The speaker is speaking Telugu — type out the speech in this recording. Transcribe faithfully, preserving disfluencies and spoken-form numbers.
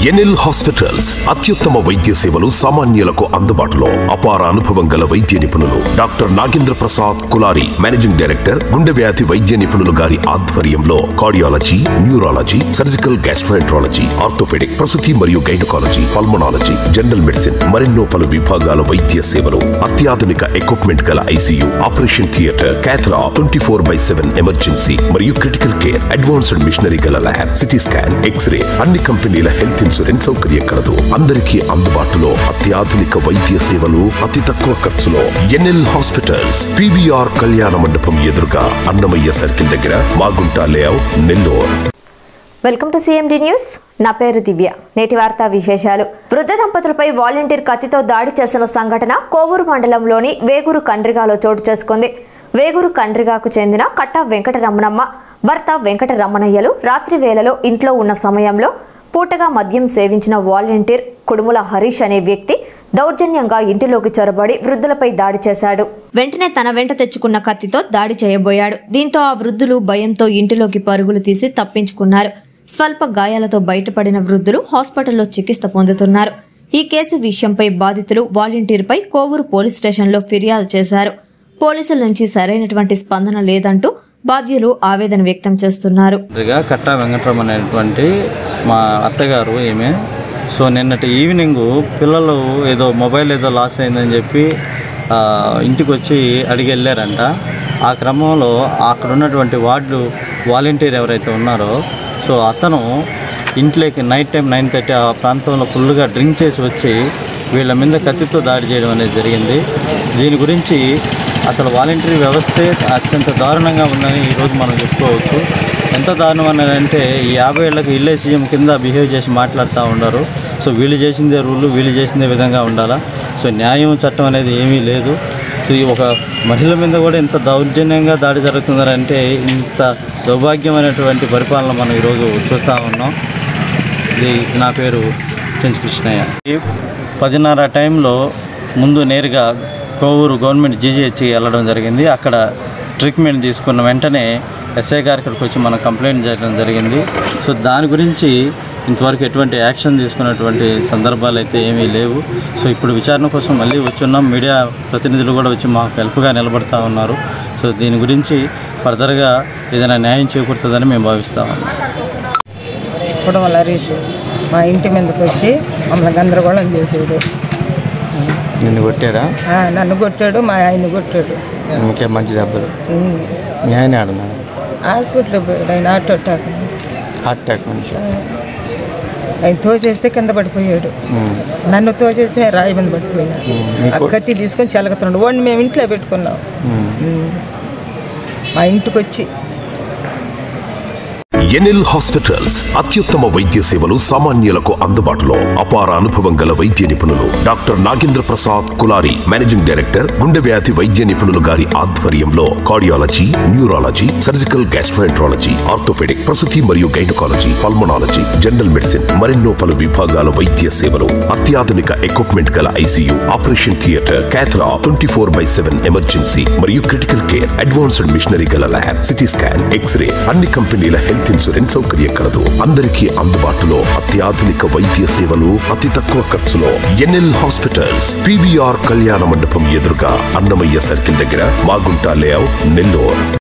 ఎన్ఎల్ హాస్పిటల్స్ అత్యుత్తమ వైద్య సేవలు సామాన్యులకు అందుబాటులో. అపార అనుభవం గల వైద్య నిపుణులు doctor Nagendra Prasad Kulari, managing director, గుండె వ్యాధి వైద్య నిపుణులు గారి ఆధ్వర్యంలో cardiology, neurology, surgical gastroenterology, orthopaedic, ప్రసూతి మరియు గైనకాలజీ, పల్మనాలజీ, జనరల్ మెడిసిన్ మరెన్నో పలు విభాగాల వైద్య సేవలు, అత్యాధునిక ఎక్విప్మెంట్ గల ICU, operation theatre, cath lab, twenty four by seven emergency మరియు క్రిటికల్ కేర్, అడ్వాన్స్డ్ మిషనరీ గల ల్యాబ్, సిటీ స్కాన్, ఎక్స్రే, అన్ని కంపెనీల హెల్త్ ఇన్సూరెన్స్ సౌకర్యం కలదు. అందరికీ అందుబాటులో అత్యాధునిక వైద్య సేవలు అతి తక్కువ ఖర్చులో. ఎన్ఎల్ హాస్పిటల్స్, పీవీఆర్ కళ్యాణ మండపం ఎదురుగా, అన్నమయ్య సర్కిల్ దగ్గర, Magunta layout, Nellore. Welcome to CMD news. నా పేరు దివ్య. నేటి వార్తా విశేషాలు. వృద్ధ దంపతులపై వాలంటీర్ కత్తితో దాడి చేసిన సంఘటన కోవూరు మండలంలోని వేగూరు కండ్రిగాలో చోటు చేసుకుంది. వేగూరు కండ్రిగాకు చెందిన కట్ట వెంకటరమణమ్మ భర్త వెంకటరమణయ్యలు రాత్రి వేళలో ఇంట్లో ఉన్న సమయంలో పూటగా మద్యం సేవించిన వాలంటీర్ కుడుముల హరీష్ అనే వ్యక్తి దౌర్జన్యంగా ఇంటిలోకి చొరబడి వృద్ధులపై దాడి చేశాడు. వెంటనే తన వెంట తెచ్చుకున్న కత్తితో దాడి చేయబోయాడు. దీంతో ఆ వృద్ధులు భయంతో ఇంటిలోకి పరుగులు తీసి తప్పించుకున్నారు. స్వల్ప గాయాలతో బయటపడిన వృద్ధులు హాస్పిటల్లో చికిత్స పొందుతున్నారు. ఈ కేసు విషయంపై బాధితులు వాలంటీర్పై కోవూరు పోలీస్ స్టేషన్లో ఫిర్యాదు చేశారు. పోలీసుల నుంచి సరైనటువంటి స్పందన లేదంటూ బాధ్యులు ఆవేదన వ్యక్తం చేస్తున్నారు. కట్ట వెంకటరమణ అనేటువంటి మా అత్తగారు ఈమె. సో నిన్నటి ఈవినింగ్ పిల్లలు ఏదో మొబైల్ ఏదో లాస్ అయిందని చెప్పి ఇంటికి వచ్చి అడిగి వెళ్ళారంట. ఆ క్రమంలో అక్కడ ఉన్నటువంటి వార్డు వాలంటీర్ ఎవరైతే ఉన్నారో సో అతను ఇంట్లోకి నైట్ టైం నైన్ థర్టీ ఆ ప్రాంతంలో ఫుల్గా డ్రింక్ చేసి వచ్చి వీళ్ళ మీద కత్తితో దాడి చేయడం అనేది జరిగింది. దీని గురించి అసలు వాలంటీర్ వ్యవస్థే అత్యంత దారుణంగా ఉందని ఈరోజు మనం చెప్పుకోవచ్చు. ఎంత దారుణం అన్నదంటే ఈ యాభై ఏళ్ళకి ఇల్లే సీఎం కింద బిహేవ్ చేసి మాట్లాడుతూ ఉన్నారు. సో వీళ్ళు చేసిందే రూళ్ళు, వీళ్ళు చేసిందే విధంగా ఉండాలా. సో న్యాయం చట్టం అనేది ఏమీ లేదు. సో ఈ ఒక మహిళ మీద కూడా ఇంత దౌర్జన్యంగా దాడి జరుగుతుందంటే ఇంత దౌర్భాగ్యమైనటువంటి పరిపాలన మనం ఈరోజు చూస్తూ ఉన్నాం. ఇది నా పేరు చెంచు కృష్ణయ్య. పదిన్నర టైంలో ముందు నేరుగా కోవూరు గవర్నమెంట్ జీజీహెచ్కి వెళ్ళడం జరిగింది. అక్కడ ట్రీట్మెంట్ తీసుకున్న వెంటనే ఎస్ఐ గారి ఇక్కడికి వచ్చి మనం కంప్లైంట్ చేయడం జరిగింది. సో దాని గురించి ఇంతవరకు ఎటువంటి యాక్షన్ తీసుకున్నటువంటి సందర్భాలు అయితే ఏమీ లేవు. సో ఇప్పుడు విచారణ కోసం మళ్ళీ వచ్చున్నాం. మీడియా ప్రతినిధులు కూడా వచ్చి మాకు హెల్ప్గా నిలబడతా ఉన్నారు. సో దీని గురించి ఫర్దర్గా ఏదైనా న్యాయం చేకూరుతుందని మేము భావిస్తా ఉన్నాం. కుడుముల హరీష్ మా ఇంటి మీదకి వచ్చి మమ్మల్ని గందరగోళం చేసేది. నిన్ను కొట్టారా? నన్ను కొట్టాడు, మా ఆయన్ని కొట్టాడు. ఇంకే మంచి దెబ్బలు. మీ ఆయన ఆడున్నాడు హాస్పిటల్లో పోయాడు. ఆయన హార్ట్ అటాక్ హార్ట్ అటాక్ మనిషి. ఆయన తోచేస్తే కింద పడిపోయాడు. నన్ను తోచేస్తే రాయి మీద పడిపోయాడు. కత్తి తీసుకొని చెలగుతున్నాడు. వాడిని మేము ఇంట్లో పెట్టుకున్నాం. మా ఇంటికి వచ్చి ఎన్ఎల్ హాస్పిటల్స్ అత్యుత్తమ వైద్య సేవలు సామాన్యులకు అందుబాటులో. అపార అనుభవం గల వైద్య నిపుణులు doctor Nagendra Prasad Kulari, managing director, గుండె వ్యాధి వైద్య నిపుణులు గారి ఆధ్వర్యంలో cardiology, neurology, surgical gastroenterology, orthopaedic, ప్రసూతి మరియు గైనకాలజీ, పల్మనాలజీ, జనరల్ మెడిసిన్ మరెన్నో పలు విభాగాల వైద్య సేవలు, అత్యాధునిక ఎక్విప్మెంట్ గల ICU, operation theatre, cath lab, twenty four by seven emergency మరియు క్రిటికల్ కేర్, అడ్వాన్స్డ్ మిషనరీ గల ల్యాబ్, సిటీ స్కాన్, ఎక్స్రే, అన్ని కంపెనీల హెల్త్ ఇన్సూరెన్స్ సౌకర్యం కలదు. అందరికీ అందుబాటులో అత్యాధునిక వైద్య సేవలు అతి తక్కువ ఖర్చులో. ఎన్ఎల్ హాస్పిటల్స్, పీవీఆర్ కళ్యాణ మండపం ఎదురుగా, అన్నమయ్య సర్కిల్ దగ్గర, మాగుంట లేఅవుట్, నెల్లూరు.